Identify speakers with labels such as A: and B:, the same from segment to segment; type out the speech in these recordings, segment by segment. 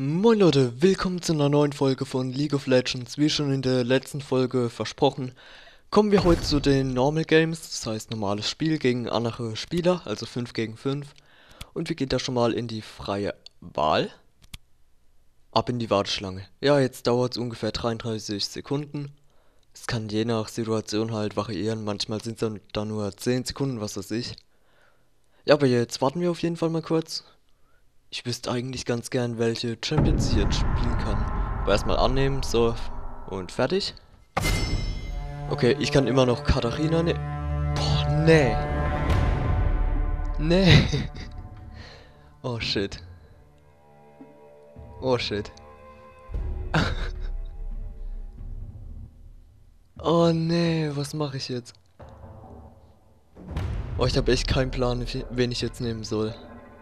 A: Moin Leute, willkommen zu einer neuen Folge von League of Legends. Wie schon in der letzten Folge versprochen, kommen wir heute zu den Normal Games, das heißt normales Spiel gegen andere Spieler, also 5 gegen 5. Und wir gehen da schon mal in die freie Wahl. Ab in die Warteschlange. Ja, jetzt dauert es ungefähr 33 Sekunden. Es kann je nach Situation halt variieren, manchmal sind es dann nur 10 Sekunden, was weiß ich. Ja, aber jetzt warten wir auf jeden Fall mal kurz. Ich wüsste eigentlich ganz gern, welche Champions ich jetzt spielen kann. Aber erstmal annehmen, so, und fertig. Okay, ich kann immer noch Katharina ne... Boah, nee. Nee. Oh shit. Oh shit. Oh nee, was mache ich jetzt? Oh, ich habe echt keinen Plan, wen ich jetzt nehmen soll.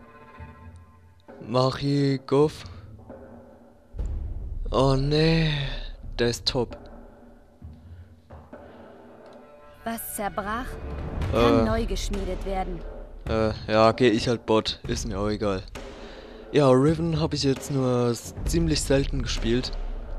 A: Marie Goff. Oh nee. Der ist top.
B: Was zerbrach, kann
A: Äh,
B: neu geschmiedet werden.
A: ja, gehe ich halt Bot. Ist mir auch egal. Ja, Riven habe ich jetzt nur ziemlich selten gespielt.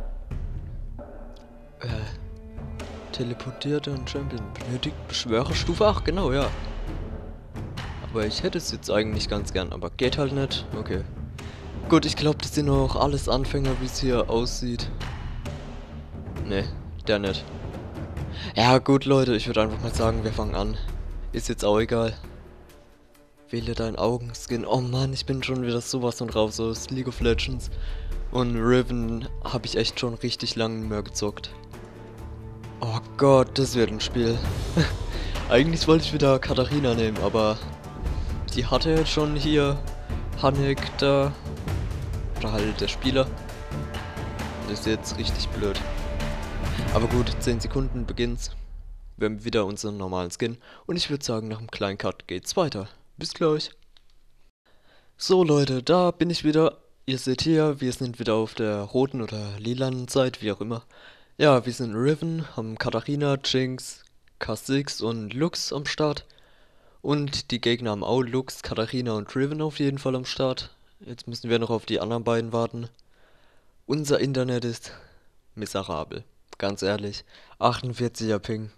A: Teleportierte und Champion benötigt Beschwörer Stufe 8, genau, ja. Aber ich hätte es jetzt eigentlich ganz gern, aber geht halt nicht. Okay. Gut, ich glaube, das sind noch alles Anfänger, wie es hier aussieht. Ne, der nicht. Ja, gut, Leute, ich würde einfach mal sagen, wir fangen an. Ist jetzt auch egal. Wähle deinen Augenskin. Oh Mann, ich bin schon wieder sowas von drauf, so aus League of Legends. Und Riven habe ich echt schon richtig lange nicht mehr gezockt. Oh Gott, das wird ein Spiel. Eigentlich wollte ich wieder Katharina nehmen, aber die hatte jetzt schon hier Hanek da. Oder halt der Spieler. Das ist jetzt richtig blöd. Aber gut, 10 Sekunden beginnt's. Wir haben wieder unseren normalen Skin. Und ich würde sagen, nach dem kleinen Cut geht's weiter. Bis gleich. So Leute, da bin ich wieder. Ihr seht hier, wir sind wieder auf der roten oder lilanen Seite, wie auch immer. Ja, wir sind Riven, haben Katharina, Jinx, Kha'Zix und Lux am Start. Und die Gegner haben auch Lux, Katharina und Riven auf jeden Fall am Start. Jetzt müssen wir noch auf die anderen beiden warten. Unser Internet ist miserabel, ganz ehrlich. 48er Ping.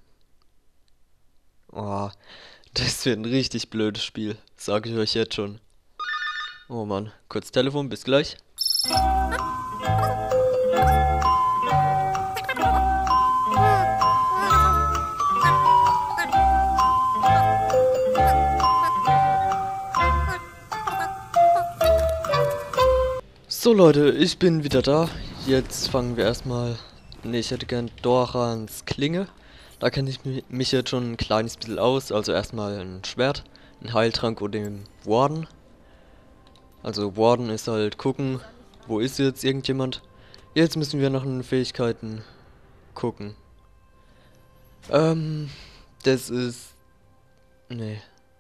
A: Oh, das wird ein richtig blödes Spiel, sage ich euch jetzt schon. Oh Mann, kurz Telefon, bis gleich. So Leute, ich bin wieder da. Jetzt fangen wir erstmal... Ne, ich hätte gern Dorans Klinge. Da kenne ich mich jetzt schon ein kleines bisschen aus. Also erstmal ein Schwert, ein Heiltrank und den Warden. Also Warden ist halt gucken, wo ist jetzt irgendjemand. Jetzt müssen wir nach den Fähigkeiten gucken. Das ist... Ne.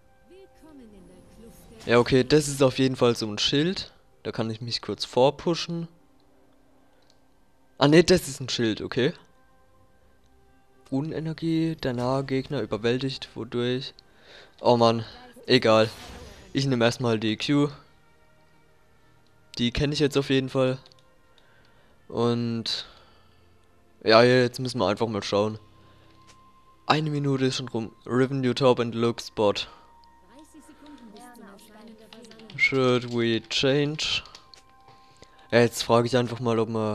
A: Ja, okay, das ist auf jeden Fall so ein Schild. Da kann ich mich kurz vorpushen. Ah ne, das ist ein Schild, okay. Runenenergie, der nahe Gegner überwältigt, wodurch... Oh Mann, egal. Ich nehme erstmal die Q. Die kenne ich jetzt auf jeden Fall. Und... Ja, jetzt müssen wir einfach mal schauen. 1 Minute ist schon rum. Riven, you top and look spot. Should we change? Ja, jetzt frage ich einfach mal, ob wir...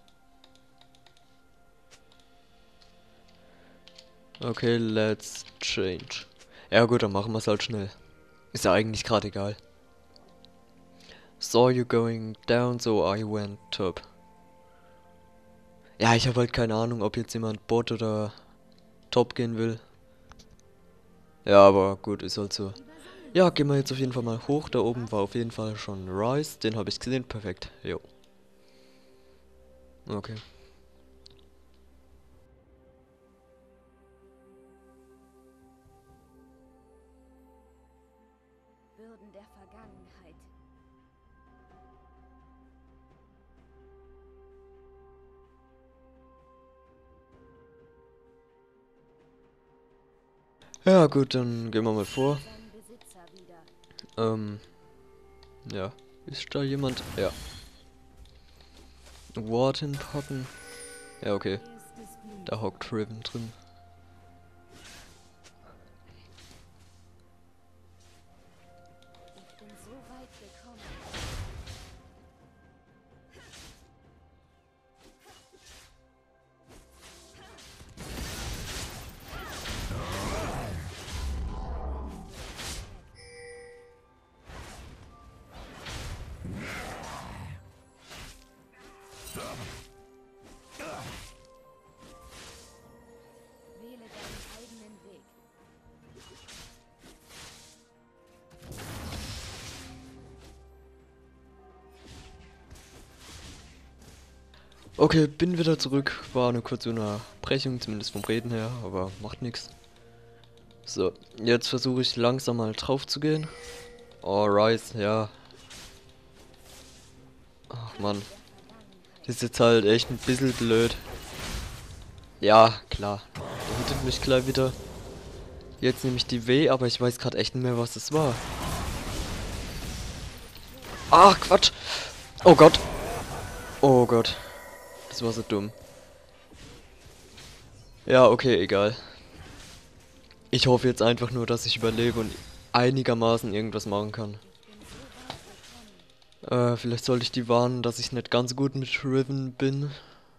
A: Okay, let's change. Ja gut, dann machen wir es halt schnell. Ist ja eigentlich gerade egal. Saw you going down, so I went top. Ja, ich habe halt keine Ahnung, ob jetzt jemand Bot oder Top gehen will. Ja, aber gut, ist halt so. Ja, gehen wir jetzt auf jeden Fall mal hoch. Da oben war auf jeden Fall schon Rise. Den habe ich gesehen. Perfekt. Jo. Okay.
B: Bürden der Vergangenheit.
A: Ja, gut, dann gehen wir mal vor.
B: Seinen Besitzer wieder.
A: Ja. Ist da jemand? Ja. Ward hinpacken. Ja, okay. Da hockt Riven drin.
B: Ich bin so weit gekommen. Wähle deinen eigenen Weg.
A: Okay, bin wieder zurück. War eine kurze Unterbrechung, zumindest vom Reden her, aber macht nichts. So, jetzt versuche ich langsam mal drauf zu gehen. Oh, Rise, ja. Ach Mann. Das ist jetzt halt echt ein bisschen blöd. Ja, klar. Der hittet mich gleich wieder. Jetzt nehme ich die W, aber ich weiß gerade echt nicht mehr, was das war. Ach, Quatsch. Oh Gott. Oh Gott. Das war so dumm. Ja, okay, egal. Ich hoffe jetzt einfach nur, dass ich überlebe und einigermaßen irgendwas machen kann. Vielleicht sollte ich die warnen, dass ich nicht ganz gut mit Riven bin.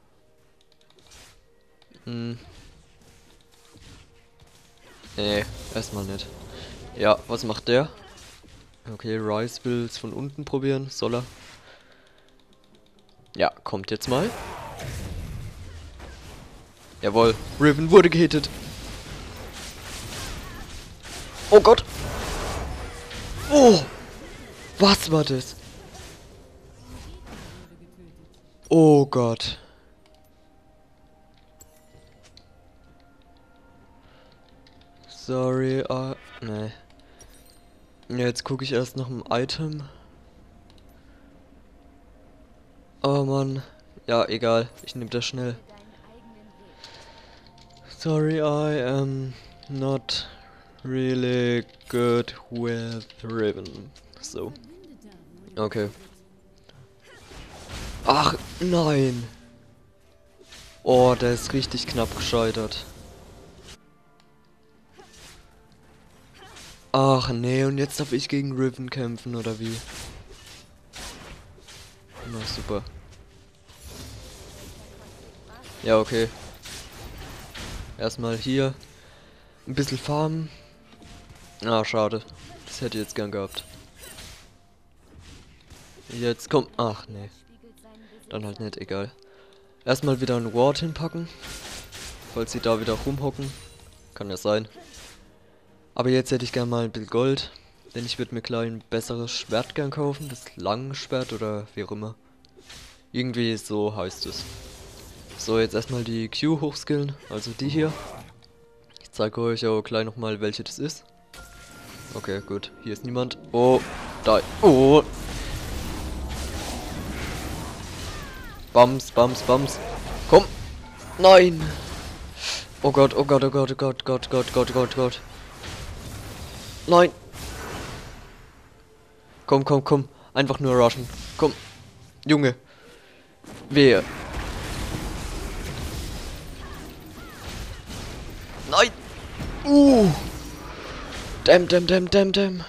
A: Nee, erstmal nicht. Ja, was macht der? Okay, Rise will es von unten probieren. Soll er? Ja, kommt jetzt mal. Jawohl, Riven wurde gehittet. Oh Gott. Oh, was war das? Oh Gott. Sorry, nee. Ja, jetzt gucke ich erst nach dem Item. Oh Mann. Ja, egal. Ich nehme das schnell. Sorry, I am not really good with Riven. So. Okay. Ach, nein. Oh, der ist richtig knapp gescheitert. Ach nee, und jetzt darf ich gegen Riven kämpfen, oder wie? Na super. Ja, okay. Erstmal hier ein bisschen farmen. Ah, schade. Das hätte ich jetzt gern gehabt. Jetzt komm. Ach nee. Dann halt nicht, egal. Erstmal wieder ein Ward hinpacken. Falls sie da wieder rumhocken. Kann ja sein. Aber jetzt hätte ich gern mal ein bisschen Gold. Denn ich würde mir gleich ein besseres Schwert gern kaufen. Das Langschwert oder wie auch immer. Irgendwie so heißt es. So, jetzt erstmal die Q hochskillen. Also die hier. Ich zeige euch auch gleich nochmal, welche das ist. Okay, gut. Hier ist niemand. Oh, da. Oh. Bams, Bams, Bams. Komm. Nein. Oh Gott, oh Gott, oh Gott, oh Gott, Gott, Gott, Gott, Gott, Gott. Nein. Komm, komm, komm. Einfach nur rushen. Komm. Junge. Wehe. Nein. Damn, damn, damn, damn, damn.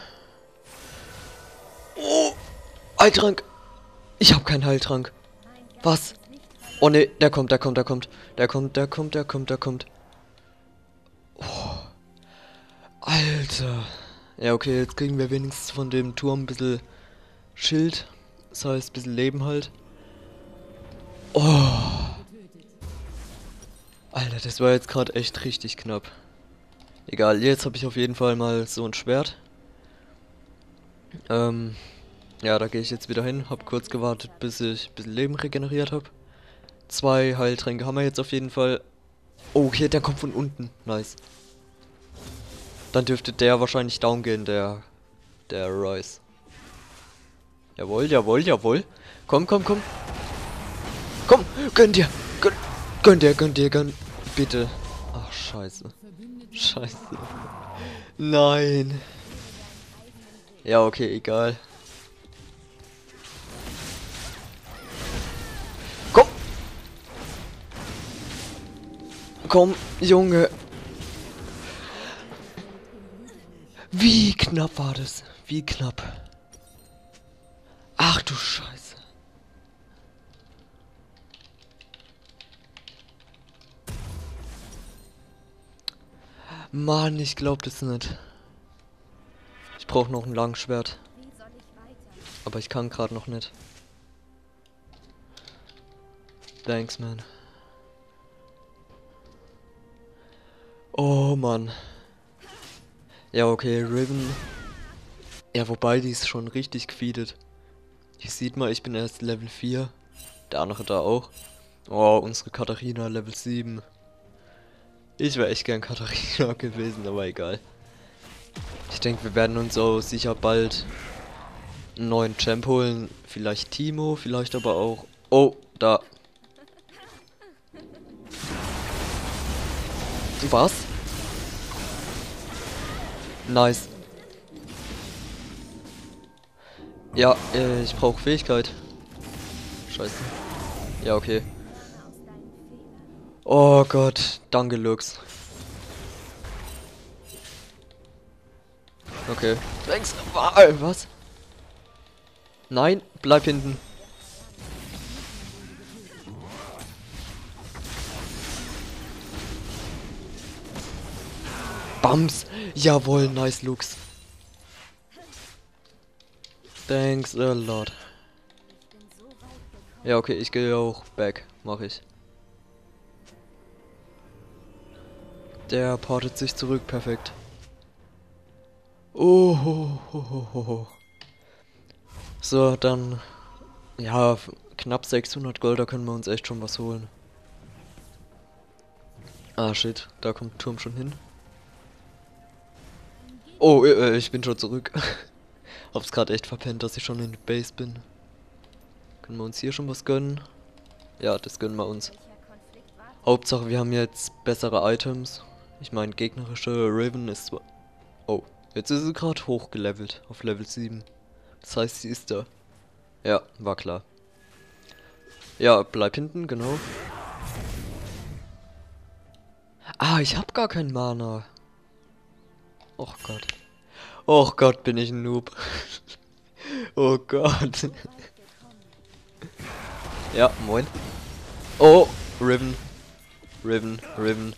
A: Oh. Heiltrank. Ich hab keinen Heiltrank. Was? Oh ne, der kommt, der kommt, der kommt. Der kommt, der kommt, der kommt, der kommt. Oh. Alter. Ja, okay, jetzt kriegen wir wenigstens von dem Turm ein bisschen Schild. Das heißt, ein bisschen Leben halt. Oh. Alter, das war jetzt gerade echt richtig knapp. Egal, jetzt habe ich auf jeden Fall mal so ein Schwert. Ja, da gehe ich jetzt wieder hin. Hab kurz gewartet, bis ich ein bisschen Leben regeneriert habe. 2 Heiltränke haben wir jetzt auf jeden Fall. Oh, okay, der kommt von unten. Nice. Dann dürfte der wahrscheinlich down gehen, der Rise. Jawohl, jawohl, jawohl. Komm, komm, komm. Komm, gönn dir. Gönn dir, gönn dir, gönn. Bitte. Ach, scheiße. Scheiße. Nein. Ja, okay, egal. komm, Junge. Wie knapp war das? Wie knapp. Ach du Scheiße. Mann, ich glaub das nicht. Ich brauche noch ein Langschwert.
B: Wie soll ich weiter?
A: Aber ich kann gerade noch nicht. Thanks, man. Oh, Mann. Ja, okay, Riven. Ja, wobei, die ist schon richtig gefeedet. Hier sieht man, ich bin erst Level 4. Der andere da auch. Oh, unsere Katharina Level 7. Ich wäre echt gern Katharina gewesen, aber egal. Ich denke, wir werden uns auch sicher bald einen neuen Champ holen. Vielleicht Timo, vielleicht aber auch... Oh, da. Was? Nice. Ja, ich brauche Fähigkeit. Scheiße. Ja, okay.
B: Lerne aus deinen Fehlern.
A: Oh Gott, danke Lux. Okay. Thanks. Was? Nein, bleib hinten. Bams. Jawohl, nice Lux. Thanks a lot.
B: Ich bin so weit gekommen.
A: Ja, okay, ich gehe auch back. Mach ich. Der portet sich zurück, perfekt. Oh, ho, ho, ho, ho, ho. So, dann... Ja, knapp 600 Gold, da können wir uns echt schon was holen. Ah, shit, da kommt Turm schon hin. Oh, ich bin schon zurück. Hab's gerade echt verpennt, dass ich schon in der Base bin. Können wir uns hier schon was gönnen? Ja, das gönnen wir uns.
B: Welcher Konflikt war?
A: Hauptsache, wir haben jetzt bessere Items. Ich meine, gegnerische Raven ist zwar... Oh, jetzt ist sie gerade hochgelevelt auf Level 7. Das heißt, sie ist da. Ja, war klar. Ja, bleib hinten, genau. Ah, ich hab gar kein Mana. Och Gott. Och Gott, bin ich ein Noob. Oh Gott. Ja, moin. Oh, Riven. Riven, Riven.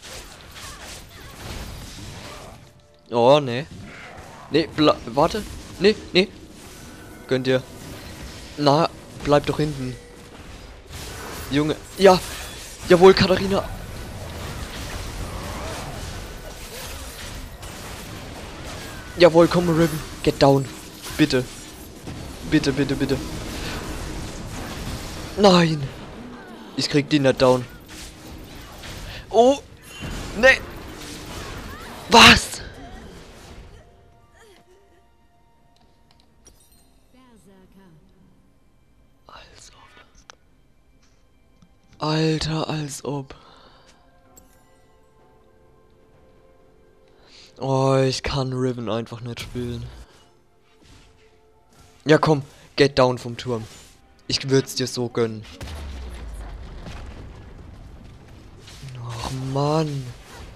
A: Oh, nee. Nee, warte. Nee, nee. Gönnt ihr. Na, bleib doch hinten. Junge. Ja. Jawohl, Katharina. Jawohl, komm, Riven. Get down. Bitte. Bitte, bitte, bitte. Nein. Ich krieg die nicht down. Oh. Nee. Was? Als ob. Alter, als ob. Oh, ich kann Riven einfach nicht spielen. Ja, komm. Get down vom Turm. Ich würd's dir so gönnen. Ach, Mann.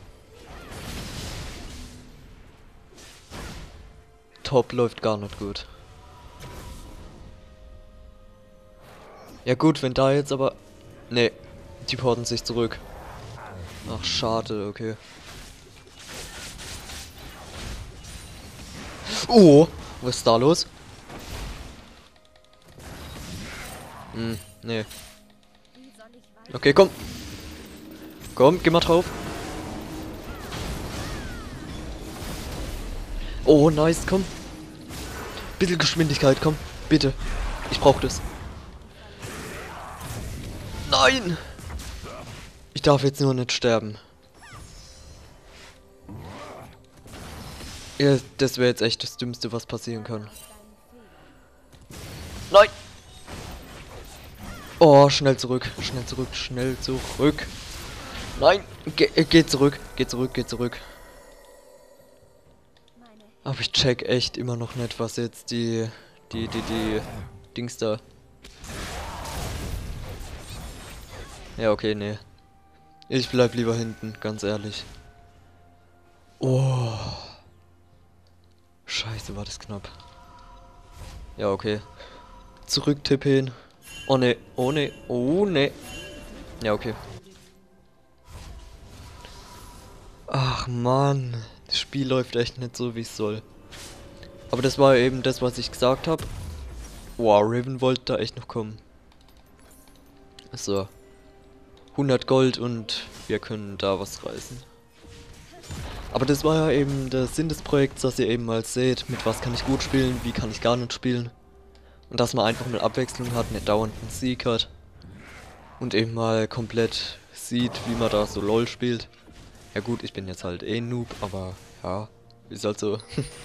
A: Top läuft gar nicht gut. Ja gut, wenn da jetzt aber... Nee, die porten sich zurück. Ach, schade, okay. Oh, was ist da los? Hm, nee.
B: Wie soll ich weiter?
A: Okay, komm. Komm, geh mal drauf. Oh, nice, komm. Bisschen Geschwindigkeit, komm. Bitte. Ich brauch das. Nein! Ich darf jetzt nur nicht sterben. Ja, das wäre jetzt echt das Dümmste, was passieren kann. Nein! Oh, schnell zurück. Schnell zurück, schnell zurück. Nein! Geh zurück, geh zurück, geh zurück.
B: Meine
A: Aber ich check echt immer noch nicht, was jetzt die Dings da. Ja, okay, nee. Ich bleib lieber hinten, ganz ehrlich. Oh. Scheiße, war das knapp. Ja, okay. Zurück tippen. Oh ne, oh ne, oh ne. Ja, okay. Ach Mann, das Spiel läuft echt nicht so, wie es soll. Aber das war eben das, was ich gesagt habe. Wow, Riven wollte da echt noch kommen. So. 100 Gold und wir können da was reißen. Aber das war ja eben der Sinn des Projekts, dass ihr eben mal seht, mit was kann ich gut spielen, wie kann ich gar nicht spielen. Und dass man einfach mal Abwechslung hat, nicht dauernd einen Sieg hat. Und eben mal komplett sieht, wie man da so LOL spielt. Ja gut, ich bin jetzt halt eh ein Noob, aber ja, ist halt so.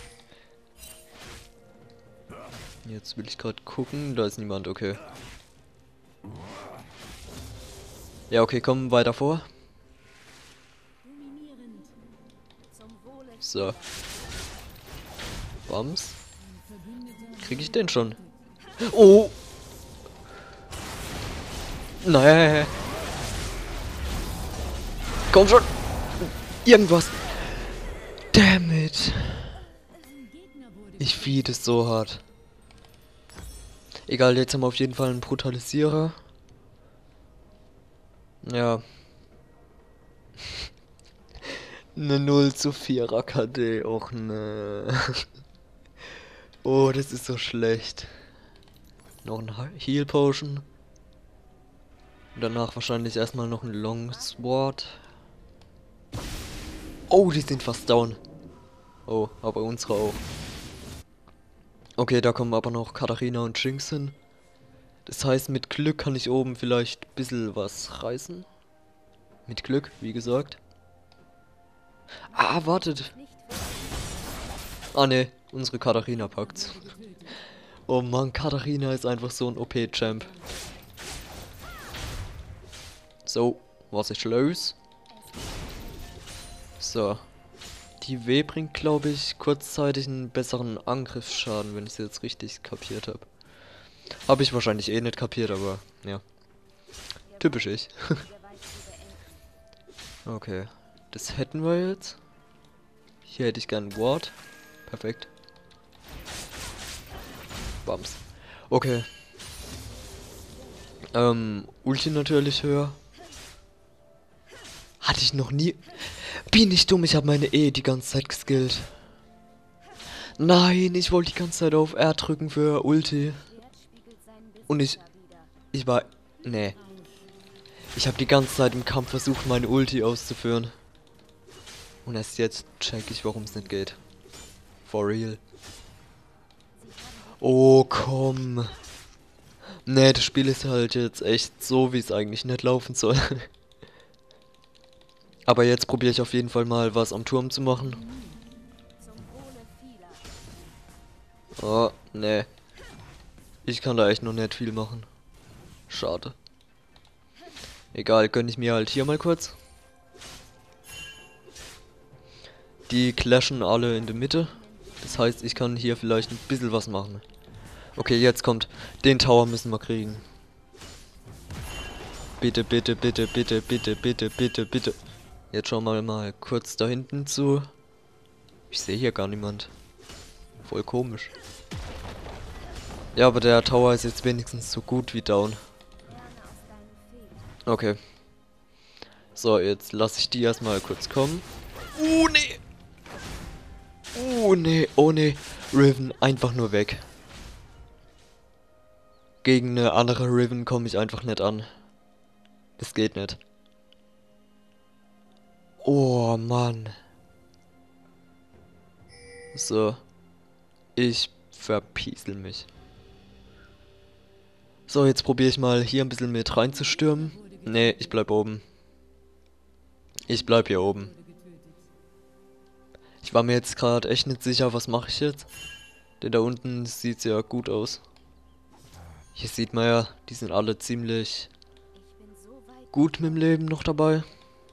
A: Jetzt will ich gerade gucken, da ist niemand, okay. Ja, okay, komm weiter vor.
B: Dominierend. Zum Wohle.
A: So. Bams. Krieg ich den schon? Oh! Nee. Komm schon! Irgendwas! Damn it! Ich feed es so hart. Egal, jetzt haben wir auf jeden Fall einen Brutalisierer. Ja. Eine 0:4er KD, och ne. Oh, das ist so schlecht. Noch ein Heal Potion. Und danach wahrscheinlich erstmal noch ein Long Sword. Oh, die sind fast down. Oh, aber unsere auch. Okay, da kommen aber noch Katharina und Jinx hin. Das heißt, mit Glück kann ich oben vielleicht ein bisschen was reißen. Mit Glück, wie gesagt. Ah, wartet. Ah ne, unsere Katharina packt's. Oh Mann, Katharina ist einfach so ein OP-Champ. So, was ist los? So. Die W bringt, glaube ich, kurzzeitig einen besseren Angriffsschaden, wenn ich es jetzt richtig kapiert habe. Habe ich wahrscheinlich eh nicht kapiert, aber ja. Typisch ich. Okay, das hätten wir jetzt. Hier hätte ich gern Ward. Perfekt. Bams. Okay. Ulti natürlich höher. Hatte ich noch nie. Bin ich dumm, ich habe meine E die ganze Zeit geskillt. Nein, ich wollte die ganze Zeit auf R drücken für Ulti. Und ich war. Nee. Ich habe die ganze Zeit im Kampf versucht, meine Ulti auszuführen. Und erst jetzt check ich, warum es nicht geht. For real. Oh, komm. Nee, das Spiel ist halt jetzt echt so, wie es eigentlich nicht laufen soll. Aber jetzt probiere ich auf jeden Fall mal was am Turm zu machen. Oh, nee. Ich kann da echt noch nicht viel machen. Schade. Egal, gönn ich mir halt hier mal kurz. Die clashen alle in der Mitte. Das heißt, ich kann hier vielleicht ein bisschen was machen. Okay, jetzt kommt. Den Tower müssen wir kriegen. Bitte, bitte, bitte, bitte, bitte, bitte, bitte, bitte. Jetzt schauen wir mal kurz da hinten zu. Ich sehe hier gar niemand. Voll komisch. Ja, aber der Tower ist jetzt wenigstens so gut wie down. Okay. So, jetzt lasse ich die erstmal kurz kommen. Nee. Nee, oh nee. Riven, einfach nur weg. Gegen eine andere Riven komme ich einfach nicht an. Das geht nicht. Oh Mann. So. Ich verpiesel mich. So, jetzt probiere ich mal hier ein bisschen mit reinzustürmen. Nee, ich bleib oben. Ich bleib hier oben. Ich war mir jetzt gerade echt nicht sicher, was mache ich jetzt. Denn da unten sieht's ja gut aus. Hier sieht man ja, die sind alle ziemlich gut mit dem Leben noch dabei.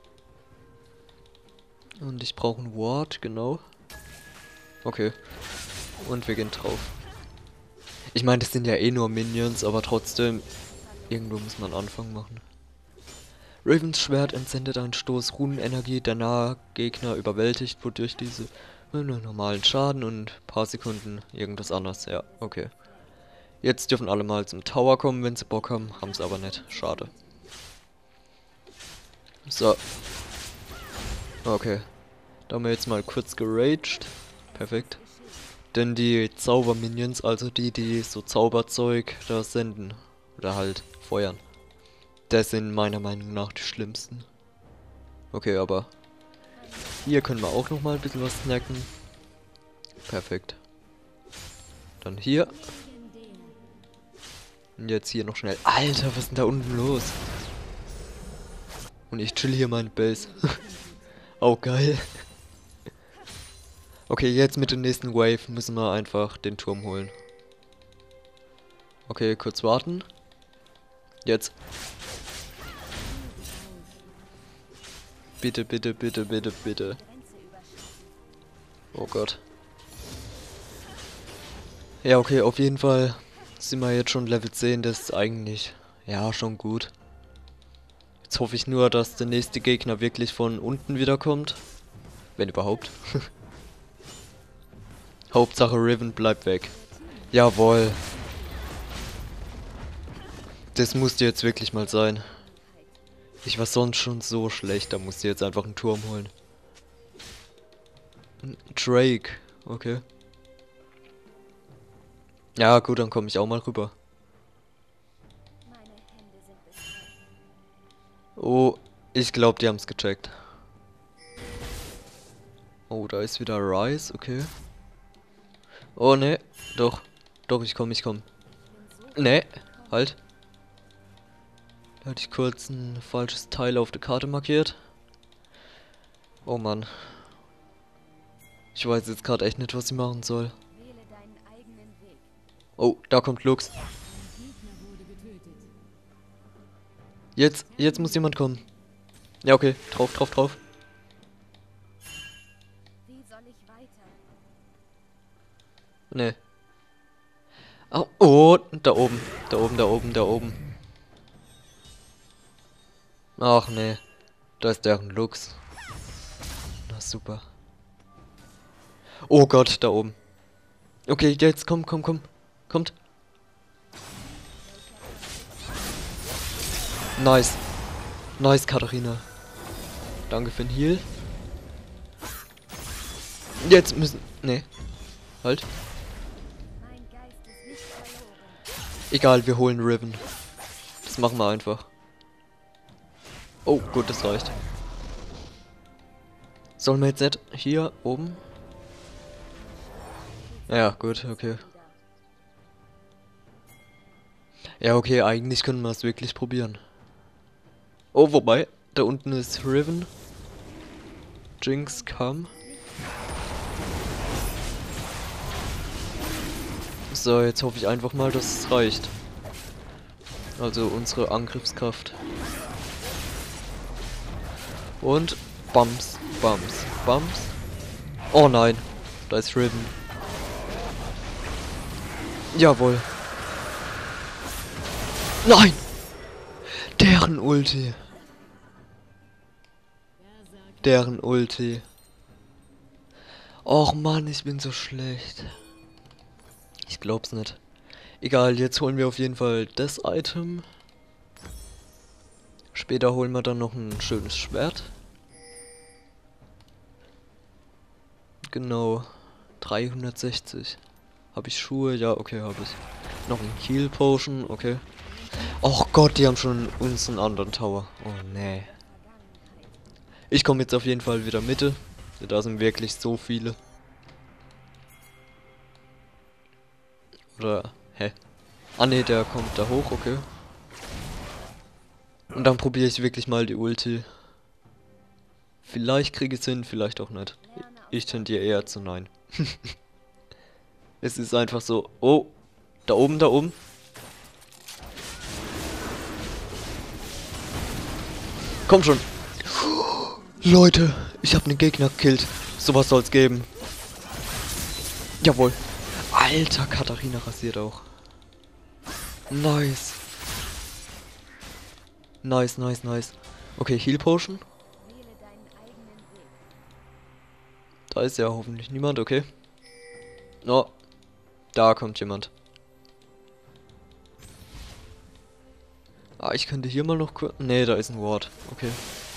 A: Und ich brauche ein Ward, genau. Okay. Und wir gehen drauf. Ich meine, das sind ja eh nur Minions, aber trotzdem, irgendwo muss man einen Anfang machen. Ravens Schwert entsendet einen Stoß Runenenergie, der nahe Gegner überwältigt, wodurch diese normalen Schaden und ein paar Sekunden irgendwas anderes. Ja, okay. Jetzt dürfen alle mal zum Tower kommen, wenn sie Bock haben. Haben sie aber nicht. Schade. So. Okay. Da haben wir jetzt mal kurz geraged. Perfekt. Denn die Zauberminions, also die so Zauberzeug da senden, oder halt feuern, das sind meiner Meinung nach die schlimmsten. Okay, aber hier können wir auch nochmal ein bisschen was snacken. Perfekt. Dann hier. Und jetzt hier noch schnell. Alter, was ist denn da unten los? Und ich chill hier meine Base. Oh, geil. Okay, jetzt mit dem nächsten Wave müssen wir einfach den Turm holen. Okay, kurz warten. Jetzt. Bitte, bitte, bitte, bitte, bitte. Oh Gott. Ja, okay, auf jeden Fall sind wir jetzt schon Level 10, das ist eigentlich, ja, schon gut. Jetzt hoffe ich nur, dass der nächste Gegner wirklich von unten wiederkommt. Wenn überhaupt. Hauptsache Riven bleibt weg. Jawohl. Das musste jetzt wirklich mal sein. Ich war sonst schon so schlecht, da musste jetzt einfach einen Turm holen. Drake, okay. Ja gut, dann komme ich auch mal rüber. Oh, ich glaube, die haben es gecheckt. Oh, da ist wieder Rise, okay. Oh ne, doch. Doch, ich komme, ich komme. Ne, halt. Da hatte ich kurz ein falsches Teil auf der Karte markiert. Oh Mann. Ich weiß jetzt gerade echt nicht, was ich machen soll. Oh, da kommt Lux. Jetzt muss jemand kommen. Ja, okay. Drauf, drauf, drauf.
B: Wie soll ich weiter?
A: Nee. Oh, oh, da oben. Da oben, da oben, da oben. Ach nee. Da ist deren Lux. Na super. Oh Gott, da oben. Okay, jetzt komm, komm, komm. Kommt. Nice. Nice, Katharina. Danke für den Heal. Jetzt müssen... Nee. Halt.
B: Mein Geist ist nicht verloren.
A: Egal, wir holen Riven. Das machen wir einfach. Oh, gut, das reicht. Sollen wir jetzt nicht hier oben? Ja, gut, okay. Ja, okay, eigentlich können wir es wirklich probieren. Oh, wobei, da unten ist Riven. Jinx, kam. So, jetzt hoffe ich einfach mal, dass es reicht. Also unsere Angriffskraft. Und Bums, Bums, Bums. Oh nein, da ist Riven. Jawohl. Nein! Deren Ulti. Deren Ulti. Och Mann, ich bin so schlecht. Ich glaub's nicht. Egal, jetzt holen wir auf jeden Fall das Item. Später holen wir dann noch ein schönes Schwert. Genau. 360. Habe ich Schuhe? Ja, okay, habe ich. Noch ein Heal Potion, okay. Och Gott, die haben schon unseren anderen Tower. Oh nee. Ich komme jetzt auf jeden Fall wieder Mitte. Da sind wirklich so viele. Oder, hä? Ah ne, der kommt da hoch, okay. Und dann probiere ich wirklich mal die Ulti. Vielleicht kriege ich es hin, vielleicht auch nicht. Ich tendiere eher zu nein. Es ist einfach so, oh, da oben, da oben. Komm schon. Leute, ich habe einen Gegner gekillt. Sowas soll's geben. Jawohl. Alter, Katharina rasiert auch. Nice. Nice, nice, nice. Okay, Heal Potion.
B: Wähle deinen eigenen Weg.
A: Da ist ja hoffentlich niemand, okay. Oh, da kommt jemand. Ah, ich könnte hier mal noch kurz... Nee, da ist ein Ward. Okay.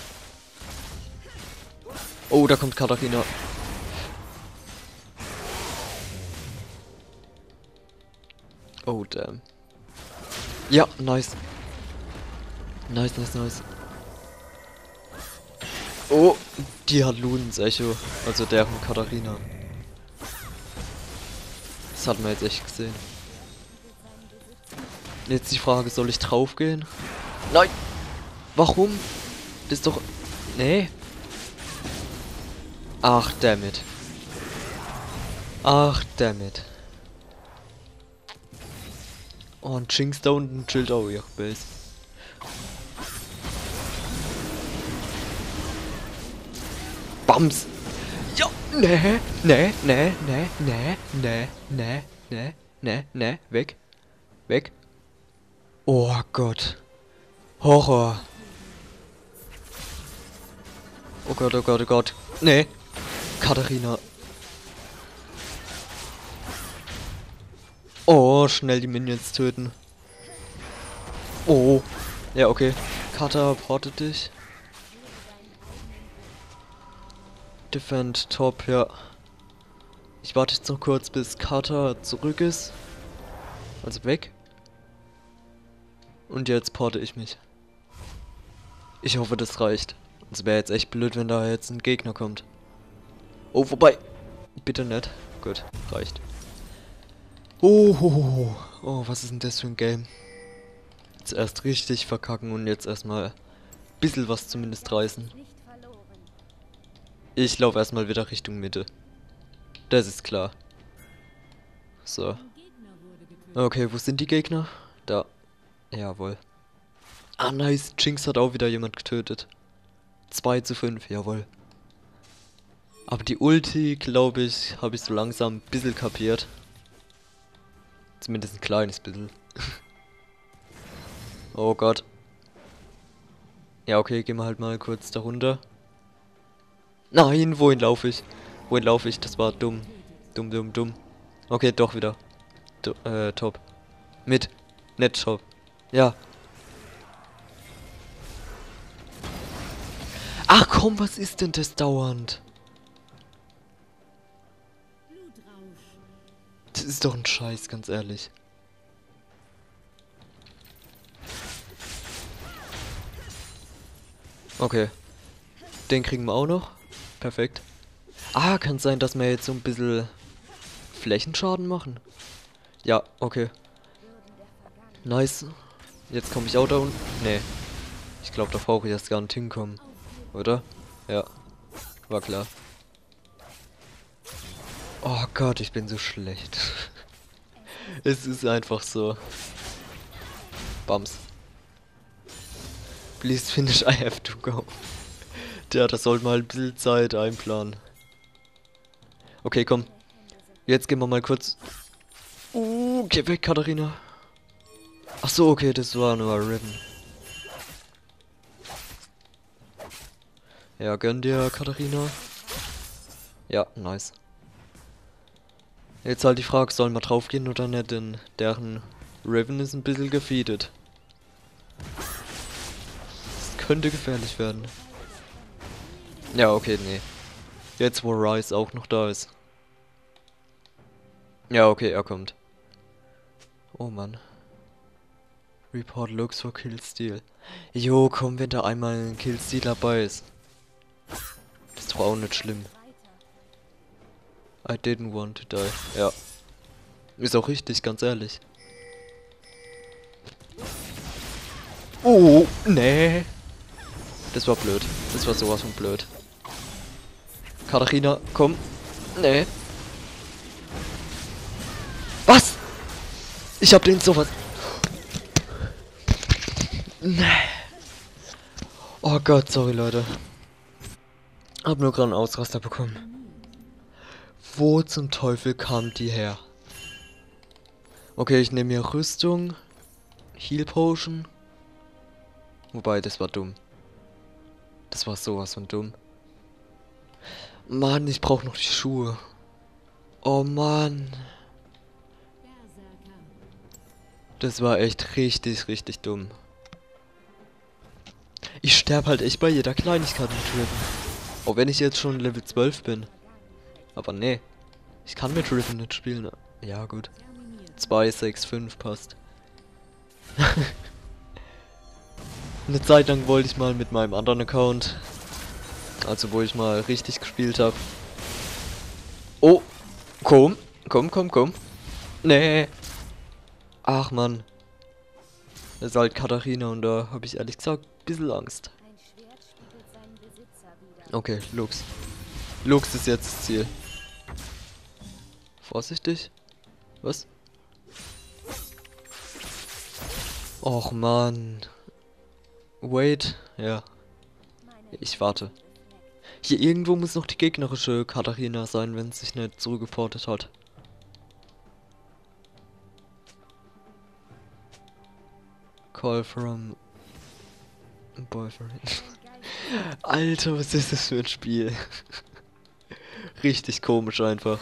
A: Oh, da kommt Katharina. Oh, damn. Ja, nice. Nice, nice, nice. Oh, die hat Ludens Echo. Also deren Katharina. Das hat man jetzt echt gesehen. Jetzt die Frage, soll ich draufgehen? Nein! Warum? Das ist doch... Nee. Ach, dammit. Ach, dammit. Oh, und Jinx da unten chillt auch ihre Base. Bams! Ja! Nee! Nee! Nee! Nee! Nee! Nee! Nee! Nee! Nee! Nee! Weg! Weg! Oh Gott! Horror! Oh Gott, oh Gott, oh Gott! Nee! Katharina! Oh, schnell die Minions töten. Oh! Ja, okay. Kata, portet dich. Defend top, ja. Ich warte jetzt noch kurz, bis Kata zurück ist. Also weg. Und jetzt porte ich mich. Ich hoffe, das reicht. Es wäre jetzt echt blöd, wenn da jetzt ein Gegner kommt. Oh, wobei. Bitte nicht. Gut, reicht. Oh, oh, was ist denn das für ein Game? Jetzt erst richtig verkacken und jetzt erstmal ein bisschen was zumindest reißen.
B: Nicht verloren.
A: Ich laufe erstmal wieder Richtung Mitte. Das ist klar. So. Okay, wo sind die Gegner? Da. Jawohl. Ah, nice. Jinx hat auch wieder jemand getötet. 2:5, jawohl. Aber die Ulti, glaube ich, habe ich so langsam ein bisschen kapiert. Zumindest ein kleines bisschen. Oh Gott. Ja, okay, gehen wir halt mal kurz da runter. Nein, wohin laufe ich? Wohin laufe ich? Das war dumm. Dumm, dumm, dumm. Okay, doch wieder. Top. Mit. Net top. Ja. Ach komm, was ist denn das dauernd? Das ist doch ein Scheiß, ganz ehrlich. Okay. Den kriegen wir auch noch. Perfekt. Ah, kann sein, dass wir jetzt so ein bisschen Flächenschaden machen. Ja, okay. Nice. Jetzt komme ich auch da unten. Nee. Ich glaube, da brauche ich erst gar nicht hinkommen. Oder? Ja. War klar. Oh Gott, ich bin so schlecht. Es ist einfach so. Bams. Please finish, I have to go. Ja, das sollte mal ein bisschen Zeit einplanen. Okay, komm. Jetzt gehen wir mal kurz... geh weg, Katharina. Ach so, okay, das war nur Riven. Ja, gönn dir, Katharina. Ja, nice. Jetzt halt die Frage, sollen wir draufgehen oder nicht, denn deren Riven ist ein bisschen gefeedet. Das könnte gefährlich werden. Ja, okay, nee. Jetzt, wo Ryze auch noch da ist. Ja, okay, er kommt. Oh Mann. Report looks for Killsteal. Jo, komm, wenn da einmal ein Killsteal dabei ist. Das ist doch auch nicht schlimm. I didn't want to die. Ja. Ist auch richtig, ganz ehrlich. Oh, nee. Das war blöd. Das war sowas von blöd. Katharina, komm. Nee. Was? Ich hab den sowas... Nee. Oh Gott, sorry Leute. Hab nur gerade einen Ausraster bekommen. Wo zum Teufel kam die her? Okay, ich nehme hier Rüstung. Heal Potion. Wobei, das war dumm. Das war sowas von dumm. Mann, ich brauche noch die Schuhe. Oh Mann. Das war echt richtig, richtig dumm. Ich sterbe halt echt bei jeder Kleinigkeit mit Riven. Auch wenn ich jetzt schon Level 12 bin. Aber nee. Ich kann mit Riven nicht spielen. Ja, gut. 2, 6, 5 passt. Eine Zeit lang wollte ich mal mit meinem anderen Account. Also wo ich mal richtig gespielt habe. Oh. Komm. Komm. Nee. Ach man. Das ist halt Katharina und da habe ich ehrlich gesagt ein bisschen Angst.
B: Ein Schwert spiegelt seinen Besitzer wider.
A: Okay, Lux. Lux ist jetzt das Ziel. Vorsichtig. Was? Och man. Wait. Ja. Ich warte. Hier irgendwo muss noch die gegnerische Katharina sein, wenn es sich nicht zurückgeportet hat. Call from boyfriend. Alter, was ist das für ein Spiel? Richtig komisch einfach.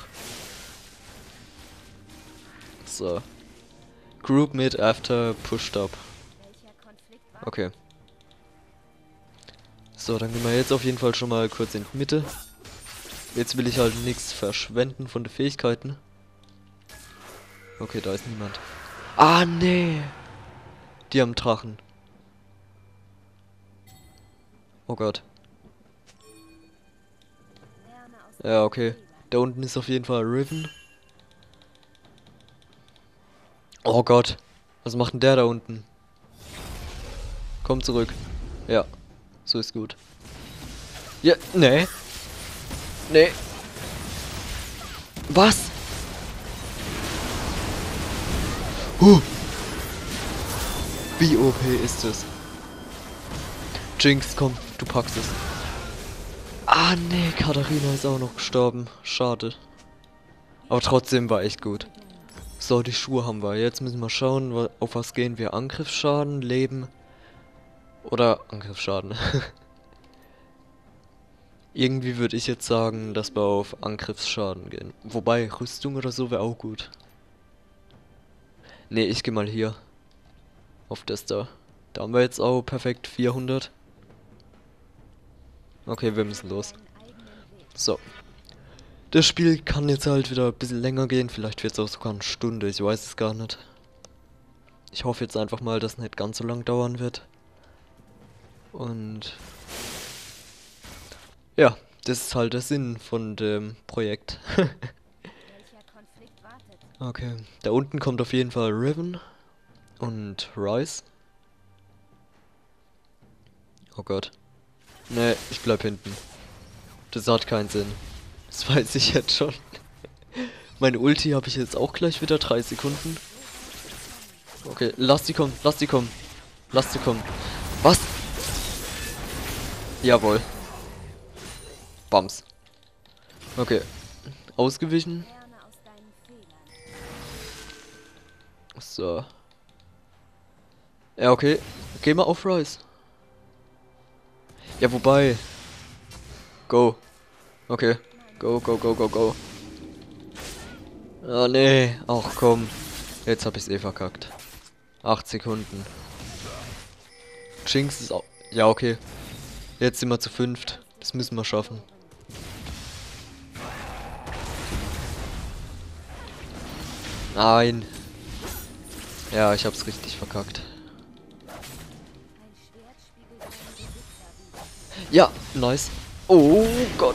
A: So. Group mid after pushed up.
B: Welcher Konflikt war
A: Okay. So, dann gehen wir jetzt auf jeden Fall schon mal kurz in die Mitte. Jetzt will ich halt nichts verschwenden von den Fähigkeiten. Okay, da ist niemand. Ah, nee. Die haben Drachen. Oh Gott.
B: Wärme aus
A: Ja, okay. Da unten ist auf jeden Fall Riven. Oh Gott. Was macht denn der da unten? Komm zurück. Ja. So ist gut. Ja, nee. Nee. Was? Wie OP ist es? Jinx, komm, du packst es. Ah, nee, Katharina ist auch noch gestorben. Schade. Aber trotzdem war echt gut. So, die Schuhe haben wir. Jetzt müssen wir schauen, auf was gehen wir. Angriffsschaden, Leben oder Angriffsschaden. Irgendwie würde ich jetzt sagen, dass wir auf Angriffsschaden gehen. Wobei, Rüstung oder so wäre auch gut. Nee, ich gehe mal hier. Auf das da. Da haben wir jetzt auch perfekt 400. Okay, wir müssen los.
B: seinen eigenen Weg.
A: So. Das Spiel kann jetzt halt wieder ein bisschen länger gehen. Vielleicht wird es auch sogar eine Stunde. Ich weiß es gar nicht. Ich hoffe jetzt einfach mal, dass es nicht ganz so lang dauern wird. Und ja, das ist halt der Sinn von dem Projekt.
B: Welcher Konflikt wartet?
A: Okay, da unten kommt auf jeden Fall Riven und Ryze. Oh Gott. Nee, ich bleib hinten. Das hat keinen Sinn. Das weiß ich jetzt schon. Meine Ulti habe ich jetzt auch gleich wieder 3 Sekunden. Okay, lass die kommen, lass die kommen. Lass sie kommen. Was? Jawohl. Bams. Okay. Ausgewichen.
B: Lerne aus deinen Fehlern.
A: So. Ja, okay. Geh mal auf Ryze. Ja, wobei. Go. Okay. Go. Oh, nee. Ach, komm. Jetzt hab ich's eh verkackt. 8 Sekunden. Jinx ist auch... Ja, okay. Jetzt sind wir zu 5. Das müssen wir schaffen. Nein. Ja, ich hab's richtig verkackt.
B: Ein Schwert spiegelt seinen Besitzer wider.
A: Ja, nice. Oh Gott.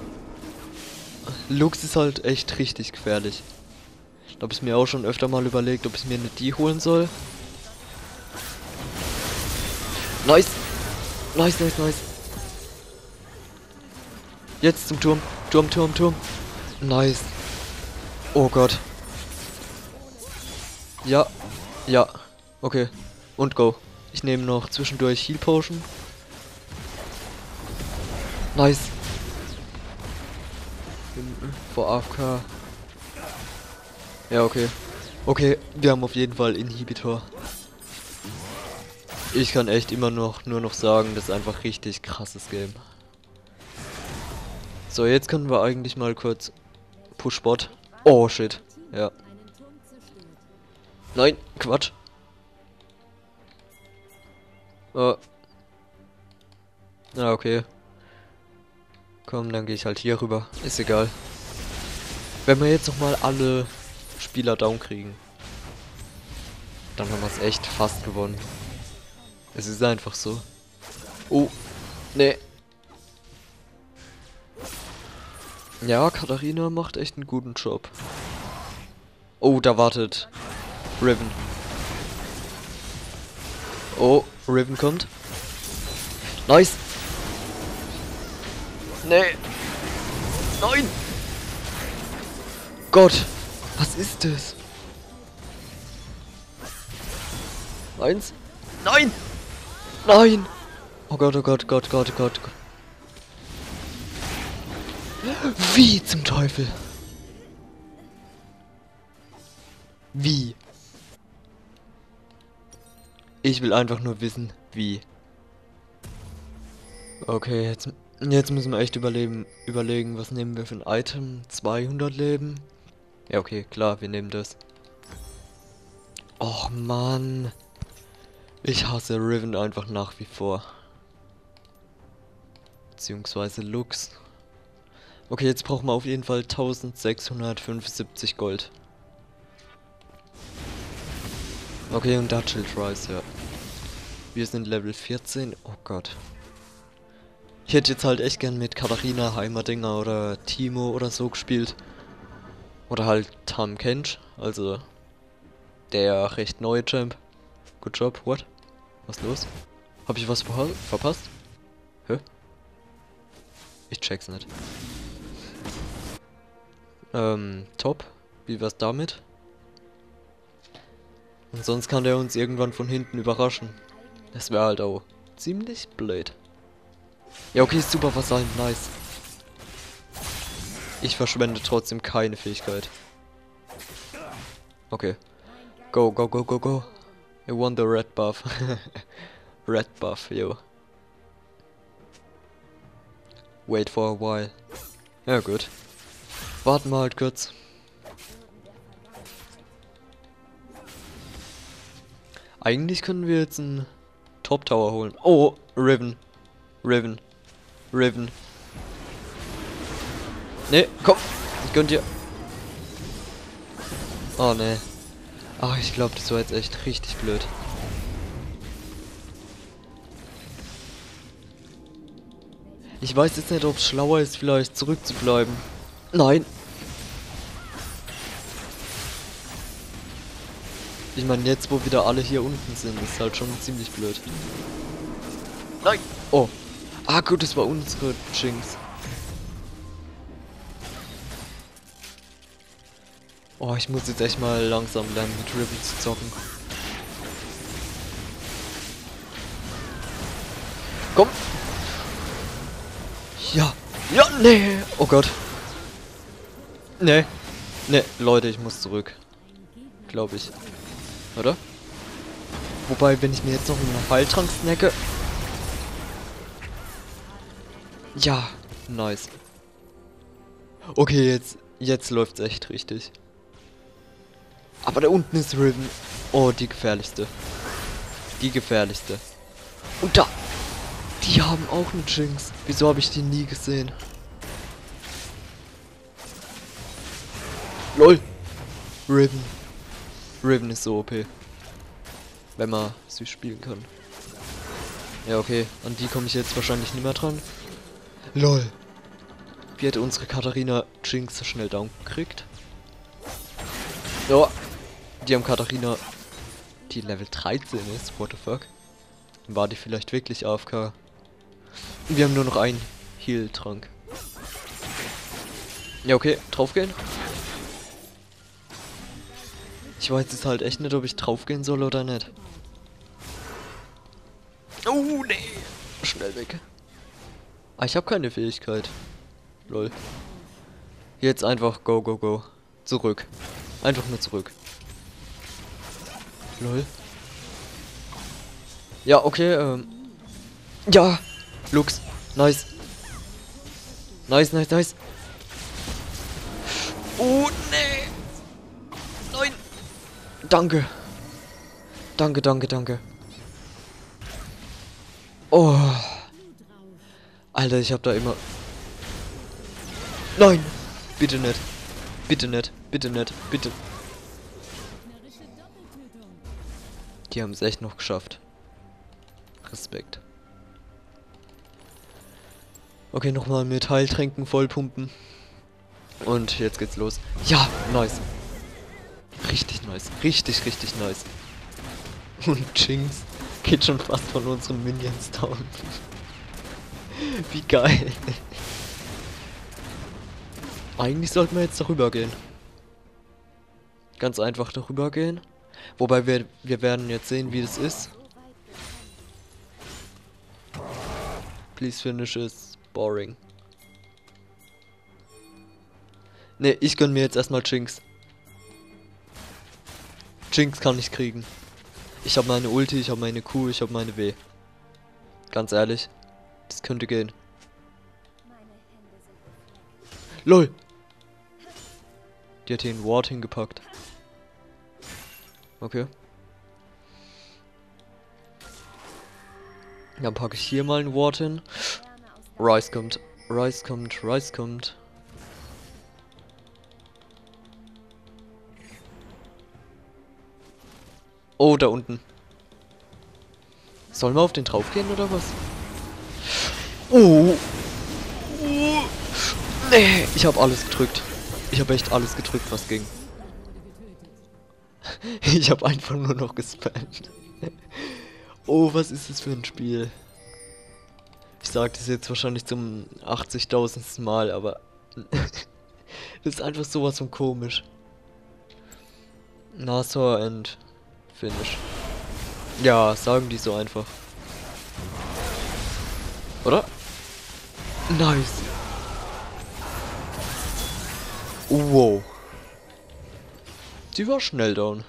A: Lux ist halt echt richtig gefährlich. Da hab ich mir auch schon öfter mal überlegt, ob ich mir nicht die holen soll. Nice. Nice. Jetzt zum Turm. Turm. Nice. Oh Gott. Ja. Okay. Und go. Ich nehme noch zwischendurch Heal Potion. Nice. Hinten vor AFK. Ja, okay. Okay, wir haben auf jeden Fall Inhibitor. Ich kann echt immer nur noch sagen, das ist einfach richtig krasses Game. So, jetzt können wir eigentlich mal kurz Push-Bot. Oh, shit. Ja.
B: Einen Turm zerstört.
A: Nein, Quatsch. Oh. Na, okay. Komm, dann gehe ich halt hier rüber. Ist egal. Wenn wir jetzt nochmal alle Spieler down kriegen, dann haben wir es echt fast gewonnen. Es ist einfach so. Oh, nee. Ja, Katharina macht echt einen guten Job. Oh, da wartet Riven. Oh, Riven kommt. Nice. Nee. Nein. Gott, was ist das? Eins. Nein. Nein. Oh Gott, oh Gott, Gott, Gott, Gott. Wie zum Teufel? Wie? Ich will einfach nur wissen, wie. Okay, jetzt müssen wir echt überlegen, was nehmen wir für ein Item? 200 Leben? Ja, okay, klar, wir nehmen das. Och, Mann. Ich hasse Riven einfach nach wie vor. Beziehungsweise Lux. Okay, jetzt brauchen wir auf jeden Fall 1675 Gold. Okay, und da chillt Rise, ja. Wir sind Level 14. Oh Gott. Ich hätte jetzt halt echt gern mit Katharina, Heimerdinger oder Timo oder so gespielt. Oder halt Tahm Kench, also der recht neue Champ. Good job, what? Was los? Hab ich was verpasst? Hä? Ich check's nicht. Top. Wie wär's damit? Und sonst kann der uns irgendwann von hinten überraschen. Das wäre halt auch ziemlich blöd. Ja, okay, super Vasallen, nice. Ich verschwende trotzdem keine Fähigkeit. Okay. Go, go, go, go, go. I want the red buff. Red buff, yo. Wait for a while. Ja, gut. Warten wir halt kurz. Eigentlich können wir jetzt einen Top Tower holen. Oh, Riven. Riven. Riven. Ne, komm. Ich gönn dir. Oh, ne. Ach, ich glaube, das war jetzt echt richtig blöd. Ich weiß jetzt nicht, ob es schlauer ist, vielleicht zurückzubleiben. Nein. Ich meine, jetzt, wo wieder alle hier unten sind, ist halt schon ziemlich blöd. Nein. Oh. Ah, gut, das war unsere Jinx. Oh, ich muss jetzt echt mal langsam lernen, mit Riven zu zocken. Komm! Ja! Ja, nee! Oh Gott! Nee! Nee, Leute, ich muss zurück. Glaube ich. Oder? Wobei, wenn ich mir jetzt noch einen Heiltrank snacke... Ja! Nice. Okay, jetzt läuft's echt richtig. Aber da unten ist Riven. Oh, die gefährlichste. Die gefährlichste. Und da! Die haben auch eine Jinx. Wieso habe ich die nie gesehen? LOL! Riven. Riven ist so OP. Wenn man sie spielen kann. Ja, okay. An die komme ich jetzt wahrscheinlich nicht mehr dran. LOL! Wie hat unsere Katharina Jinx so schnell down gekriegt? Ja. Die haben Katharina, die Level 13 ist, what the fuck? War die vielleicht wirklich AFK? Wir haben nur noch einen Heal-Trank. Ja, okay, draufgehen. Ich weiß jetzt halt echt nicht, ob ich draufgehen soll oder nicht. Oh, nee. Schnell weg. Ah, ich habe keine Fähigkeit. Lol. Jetzt einfach go, go, go. Zurück. Einfach nur zurück. Lol. Ja, okay, ja! Lux. Nice. Nice, nice, nice. Oh, nee. Nein. Danke. Danke, danke, danke. Oh. Alter, ich hab da immer... Nein. Bitte nicht. Bitte nicht. Bitte nicht. Bitte. Die haben es echt noch geschafft. Respekt. Okay, nochmal mit Heiltränken vollpumpen. Und jetzt geht's los. Ja, nice. Richtig nice. Richtig, richtig nice. Und Jinx geht schon fast von unseren Minions down. Wie geil. Eigentlich sollten wir jetzt darüber gehen. Ganz einfach darüber gehen. Wobei wir werden jetzt sehen, wie das ist. Please finish is boring. Ne, ich gönn mir jetzt erstmal Jinx. Jinx kann ich kriegen. Ich habe meine Ulti, ich habe meine Q, ich habe meine W. Ganz ehrlich, das könnte gehen. LOL! Die hat hier einen Ward hingepackt. Okay. Dann packe ich hier mal einen Ward hin. Ryze kommt. Ryze kommt. Ryze kommt. Oh, da unten. Sollen wir auf den drauf gehen oder was? Oh. Oh. Nee, ich habe alles gedrückt. Ich habe echt alles gedrückt, was ging. Ich habe einfach nur noch gespammt. Oh, was ist das für ein Spiel? Ich sage das jetzt wahrscheinlich zum 80.000. Mal, aber das ist einfach sowas von komisch. Nashor and Finish. Ja, sagen die so einfach. Oder? Nice. Wow. Die war schnell down.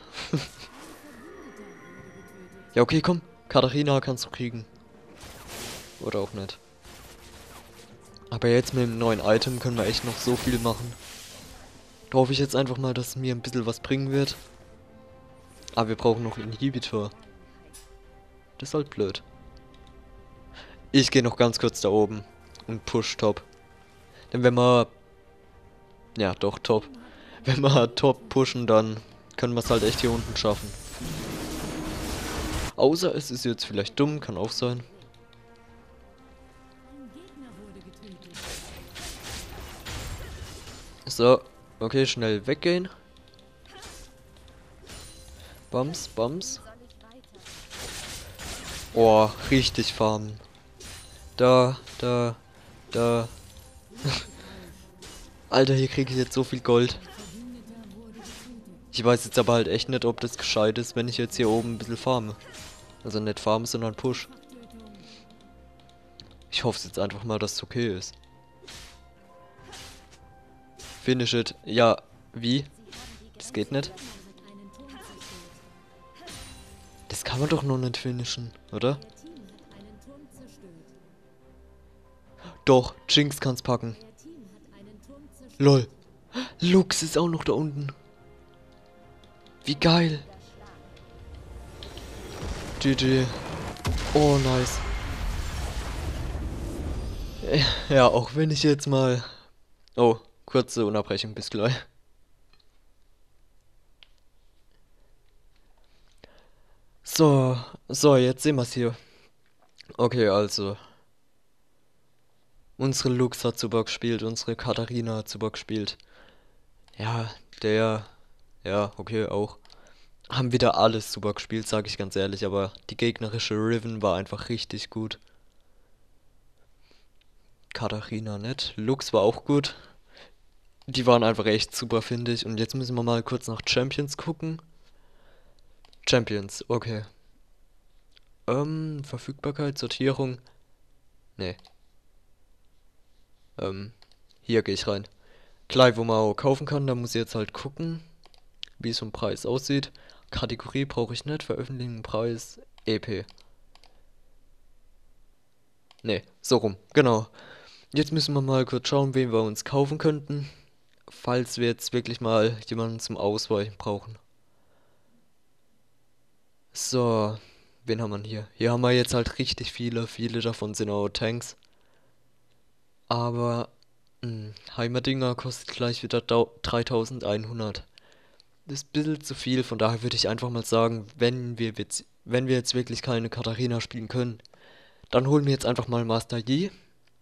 A: Ja, okay, komm. Katharina kannst du kriegen. Oder auch nicht. Aber jetzt mit dem neuen Item können wir echt noch so viel machen. Da hoffe ich jetzt einfach mal, dass es mir ein bisschen was bringen wird. Aber wir brauchen noch Inhibitor. Das ist halt blöd. Ich gehe noch ganz kurz da oben und push Top. Denn wenn wir... Ja, doch, Top. Wenn wir Top pushen, dann können wir es halt echt hier unten schaffen. Außer es ist jetzt vielleicht dumm, kann auch sein. So, okay, schnell weggehen. Bums, Bums. Oh, richtig farmen. Da. Alter, hier kriege ich jetzt so viel Gold. Ich weiß jetzt aber halt echt nicht, ob das gescheit ist, wenn ich jetzt hier oben ein bisschen farme. Also nicht farme, sondern push. Ich hoffe jetzt einfach mal, dass es okay ist. Finish it. Ja, wie? Das geht nicht. Das kann man doch noch nicht finishen, oder? Doch, Jinx kann's packen. LOL. Lux ist auch noch da unten. Wie geil. GG. Oh, nice. Ja, auch wenn ich jetzt mal... Oh, kurze Unterbrechung, bis gleich. So, jetzt sehen wir's hier. Okay, also. Unsere Lux hat super gespielt, unsere Katharina hat super gespielt. Ja, ja, okay, auch. Haben wieder alles super gespielt, sage ich ganz ehrlich, aber die gegnerische Riven war einfach richtig gut. Katharina nicht. Lux war auch gut. Die waren einfach echt super, finde ich. Und jetzt müssen wir mal kurz nach Champions gucken. Champions, okay. Verfügbarkeit, Sortierung. Nee. Hier gehe ich rein. Gleich, wo man auch kaufen kann, da muss ich jetzt halt gucken, wie so ein Preis aussieht. Kategorie brauche ich nicht, Veröffentlichung, Preis, EP. Ne, so rum, genau. Jetzt müssen wir mal kurz schauen, wen wir uns kaufen könnten, falls wir jetzt wirklich mal jemanden zum Ausweichen brauchen. So, wen haben wir denn hier? Hier haben wir jetzt halt richtig viele davon sind auch Tanks. Aber, Heimerdinger kostet gleich wieder 3100. Das ist ein bisschen zu viel, von daher würde ich einfach mal sagen, wenn wir jetzt wirklich keine Katharina spielen können, dann holen wir jetzt einfach mal Master Yi.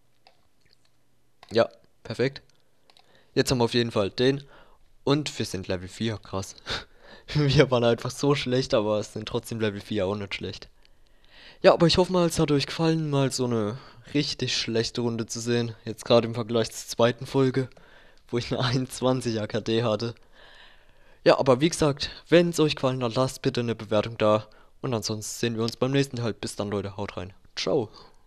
A: Ja, perfekt. Jetzt haben wir auf jeden Fall den. Und wir sind Level 4, krass. Wir waren einfach so schlecht, aber es sind trotzdem Level 4 auch nicht schlecht. Ja, aber ich hoffe mal, es hat euch gefallen, mal so eine richtig schlechte Runde zu sehen. Jetzt gerade im Vergleich zur zweiten Folge, wo ich eine 21 AKD hatte. Ja, aber wie gesagt, wenn es euch gefallen hat, lasst bitte eine Bewertung da. Und ansonsten sehen wir uns beim nächsten Teil. Bis dann, Leute. Haut rein. Ciao.